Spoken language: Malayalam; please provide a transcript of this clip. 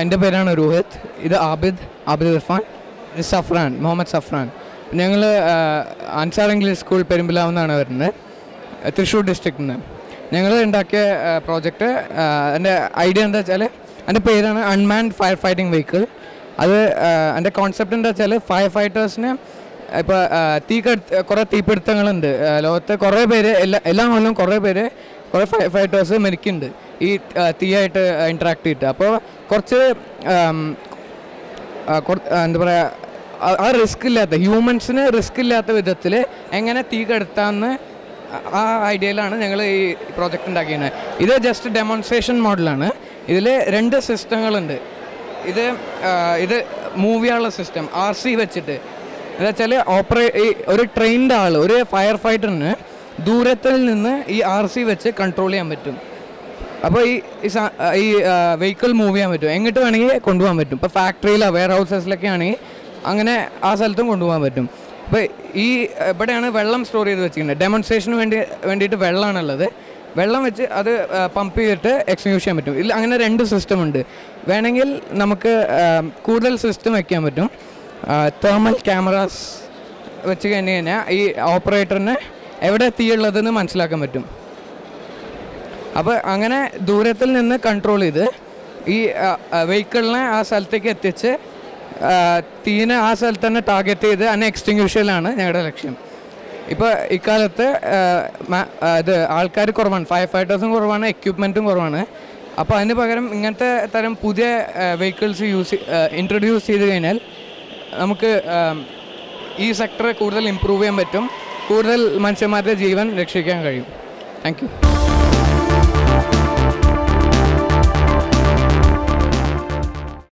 എൻ്റെ പേരാണ് രോഹിത്. ഇത് ആബിദ് ഇർഫാൻ. ഇത് സഫ്രാൻ, മുഹമ്മദ് സഫ്രാൻ. ഞങ്ങൾ അൻസാർ ഇംഗ്ലീഷ് സ്കൂൾ പെരുമ്പിലാവ് നിന്നാണ് വരുന്നത്, തൃശ്ശൂർ ഡിസ്ട്രിക്റ്റിൽ നിന്ന്. ഞങ്ങൾ ഉണ്ടാക്കിയ പ്രോജക്റ്റ്, എൻ്റെ ഐഡിയ എന്താ വെച്ചാൽ, എൻ്റെ പേരാണ് അൺമാൻഡ് ഫയർ ഫൈറ്റിംഗ് വെഹിക്കിൾ. അത് എൻ്റെ കോൺസെപ്റ്റ് എന്താ വെച്ചാൽ, ഫയർ ഫൈറ്റേഴ്സിന് ഇപ്പോൾ കുറേ തീപിടുത്തങ്ങളുണ്ട് ലോകത്ത്. കുറേ പേര് എല്ലാ കൊല്ലം കുറേ ഫയർ ഫൈറ്റേഴ്സ് മരിക്കുന്നുണ്ട് ഈ തീയായിട്ട് ഇൻട്രാക്ട് ചെയ്തിട്ട്. അപ്പോൾ കുറച്ച് എന്താ പറയുക, ആ റിസ്ക് ഇല്ലാത്ത, ഹ്യൂമൻസിന് റിസ്ക് ഇല്ലാത്ത വിധത്തിൽ എങ്ങനെ തീ കെടുത്താമെന്ന് ആ ഐഡിയയിലാണ് ഞങ്ങൾ ഈ പ്രോജക്റ്റ് ഉണ്ടാക്കിയത്. ഇത് ജസ്റ്റ് ഡെമോൺസ്ട്രേഷൻ മോഡലാണ്. ഇതിൽ 2 സിസ്റ്റങ്ങളുണ്ട്. ഇത് മൂവ് ചെയ്യാനുള്ള സിസ്റ്റം RC വെച്ചിട്ട്, എന്താ വെച്ചാൽ ഒരു ട്രെയിൻഡ് ആൾ, ഒരു ഫയർ ഫൈറ്ററിന് ദൂരത്തിൽ നിന്ന് ഈ RC വെച്ച് കൺട്രോൾ ചെയ്യാൻ പറ്റും. അപ്പോൾ ഈ വെഹിക്കിൾ മൂവ് ചെയ്യാൻ പറ്റും, എങ്ങോട്ട് വേണമെങ്കിൽ കൊണ്ടുപോകാൻ പറ്റും. ഇപ്പോൾ ഫാക്ടറിയിലോ വെയർ ഹൗസസിലൊക്കെ ആണെങ്കിൽ അങ്ങനെ ആ സ്ഥലത്തും കൊണ്ടുപോകാൻ പറ്റും. അപ്പോൾ ഇവിടെയാണ് വെള്ളം സ്റ്റോർ ചെയ്ത് വെച്ചിട്ടുണ്ട്. ഡെമോൺസ്ട്രേഷന് വേണ്ടിയിട്ട് വെള്ളമാണുള്ളത്. വെള്ളം വെച്ച് അത് പമ്പ് ചെയ്തിട്ട് എക്സ്റ്റിങ്ക്വിഷ് ചെയ്യാൻ പറ്റും. ഇതിൽ അങ്ങനെ 2 സിസ്റ്റം ഉണ്ട്. വേണമെങ്കിൽ നമുക്ക് കൂടുതൽ സിസ്റ്റം വയ്ക്കാൻ പറ്റും. തെർമൽ ക്യാമറാസ് വെച്ച് കഴിഞ്ഞാൽ ഈ ഓപ്പറേറ്ററിന് എവിടെ തീയുള്ളതെന്ന് മനസ്സിലാക്കാൻ പറ്റും. അപ്പോൾ അങ്ങനെ ദൂരത്തിൽ നിന്ന് കൺട്രോൾ ചെയ്ത് ഈ വെഹിക്കിളിനെ ആ സ്ഥലത്തേക്ക് എത്തിച്ച് തീനെ ആ സ്ഥലത്ത് തന്നെ ടാർഗറ്റ് ചെയ്ത് അതിനെ എക്സ്റ്റിങ്ക്വിഷ് ചെയ്യലാണ് ഞങ്ങളുടെ ലക്ഷ്യം. ഇപ്പോൾ ഇക്കാലത്ത് ആൾക്കാർ കുറവാണ്, ഫയർ ഫൈറ്റേഴ്സും കുറവാണ്, എക്യുപ്മെൻറ്റും കുറവാണ്. അപ്പോൾ അതിന് പകരം ഇങ്ങനത്തെ തരം പുതിയ വെഹിക്കിൾസ് ഇൻട്രൊഡ്യൂസ് ചെയ്ത് കഴിഞ്ഞാൽ നമുക്ക് ഈ സെക്ടർ കൂടുതൽ ഇമ്പ്രൂവ് ചെയ്യാൻ പറ്റും, കൂടുതൽ മനുഷ്യന്മാരുടെ ജീവൻ രക്ഷിക്കാൻ കഴിയും. Thank U.